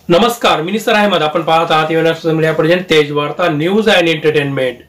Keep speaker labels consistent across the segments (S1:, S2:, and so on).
S1: नमस्कार, मी निसार अहमद. आपण पाहत आहात युनायटेड मीडिया प्रेझेंट तेज वार्ता न्यूज अँड एंटरटेनमेंट.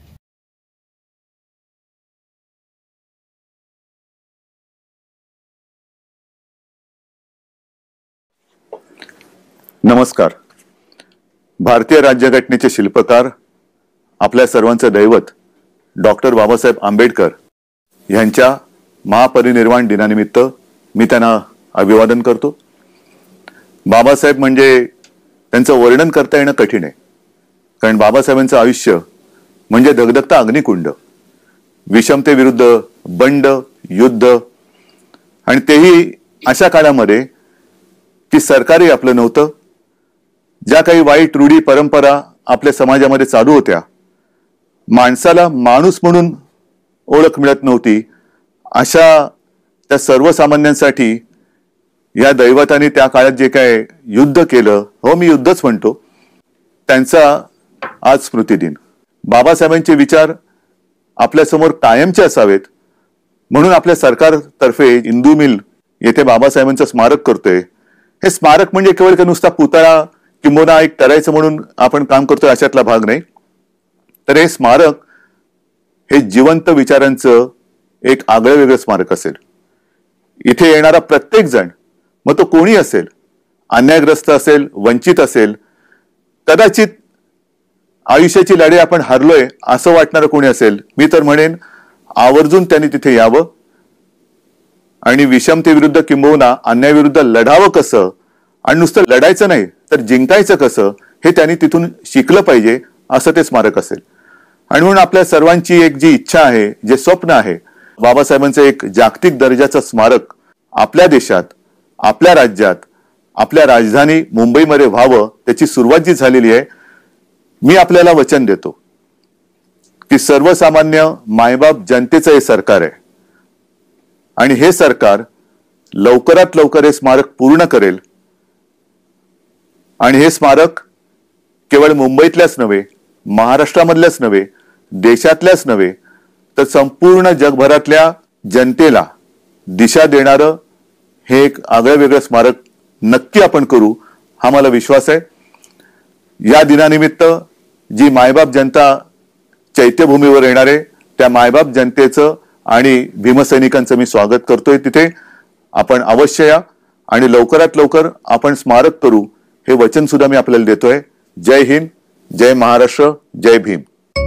S2: नमस्कार. भारतीय राज्यघटनेचे शिल्पकार, आपल्या सर्वांचे दैवत डॉक्टर बाबासाहेब आंबेडकर यांच्या महापरिनिर्वाण दिनानिमित्त मी त्यांना अभिवादन करतो. बाबासाहेब म्हणजे त्यांचं वर्णन करता येणं कठीण आहे, कारण बाबासाहेबांचं आयुष्य म्हणजे धगधगता अग्निकुंड, विषमतेविरुद्ध बंड, युद्ध, आणि तेही अशा काळामध्ये की सरकारही आपलं नव्हतं. ज्या काही वाईट रूढी परंपरा आपल्या समाजामध्ये चालू होत्या, माणसाला माणूस म्हणून ओळख मिळत नव्हती, अशा त्या सर्वसामान्यांसाठी या दैवताने त्या काळात जे काय युद्ध केलं, हो मी युद्धच म्हणतो, त्यांचा आज स्मृतिदिन. बाबासाहेबांचे विचार आपल्यासमोर कायमचे असावेत म्हणून आपल्या सरकारतर्फे इंदू मिल येथे बाबासाहेबांचं स्मारक करतोय. हे स्मारक म्हणजे केवळ का नुसता पुतळा किंबहुना एक करायचं म्हणून आपण काम करतोय अशातला भाग नाही, तर हे स्मारक हे जिवंत विचारांचं एक आगळं वेगळं स्मारक असेल. इथे येणारा प्रत्येक जण, मग तो कोणी असेल, अन्यायग्रस्त असेल, वंचित असेल, कदाचित आयुष्याची लढाई आपण हरलोय असं वाटणारं कोणी असेल, मी तर म्हणेन आवर्जून त्यांनी तिथे यावं आणि विषमतेविरुद्ध किंबहुना अन्यायाविरुद्ध लढावं कसं, आणि नुसतं लढायचं नाही तर जिंकायचं कसं, हे त्यांनी तिथून शिकलं पाहिजे, असं ते स्मारक असेल. आणि म्हणून आपल्या सर्वांची एक जी इच्छा आहे, जे स्वप्न आहे, बाबासाहेबांचं एक जागतिक दर्जाचं स्मारक आपल्या देशात, आपल्या राज्यात, आपल्या राजधानी मुंबईमध्ये व्हावं, त्याची सुरुवात जी झालेली आहे. मी आपल्याला वचन देतो की सर्वसामान्य मायबाप जनतेचं हे सरकार आहे आणि हे सरकार लवकरात लवकर हे स्मारक पूर्ण करेल. आणि हे स्मारक केवळ मुंबईतल्याच नव्हे, महाराष्ट्रामधल्याच नव्हे, देशातल्याच नव्हे, तर संपूर्ण जगभरातल्या जनतेला दिशा देणारं हे एक आगळं वेगळं स्मारक नक्की आपण करू, हा मला विश्वास आहे. या दिनानिमित्त जी मायबाप जनता चैत्यभूमीवर येणार आहे, त्या मायबाप जनतेचं आणि भीमसैनिकांचं मी स्वागत करतोय. तिथे आपण अवश्य या आणि लवकरात लवकर आपण स्मारक करू, हे वचन सुद्धा मी आपल्याला देतोय. जय हिंद, जय महाराष्ट्र, जय भीम.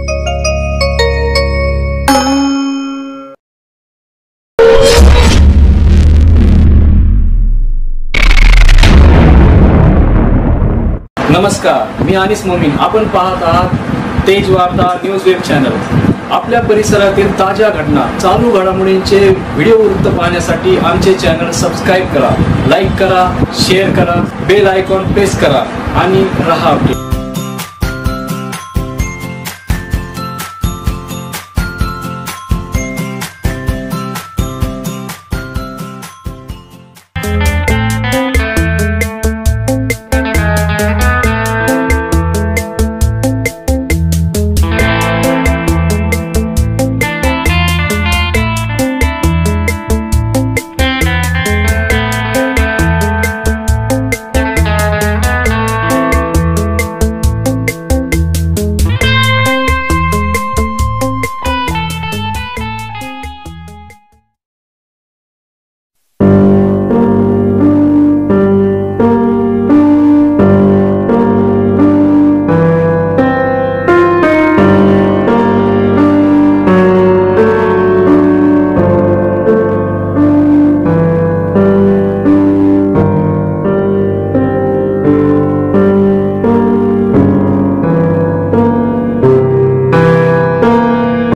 S1: नमस्कार, मी अनिस मोमीन. आपण पाहत आहात तेज वार्ता न्यूज वेब चॅनल. आपल्या परिसरातील ताज्या घटना, चालू घडामोडींचे व्हिडिओ वृत्त पाहण्यासाठी आमचे चॅनल सबस्क्राईब करा, लाईक करा, शेअर करा, बेल आयकॉन प्रेस करा आणि रहा अपडेट.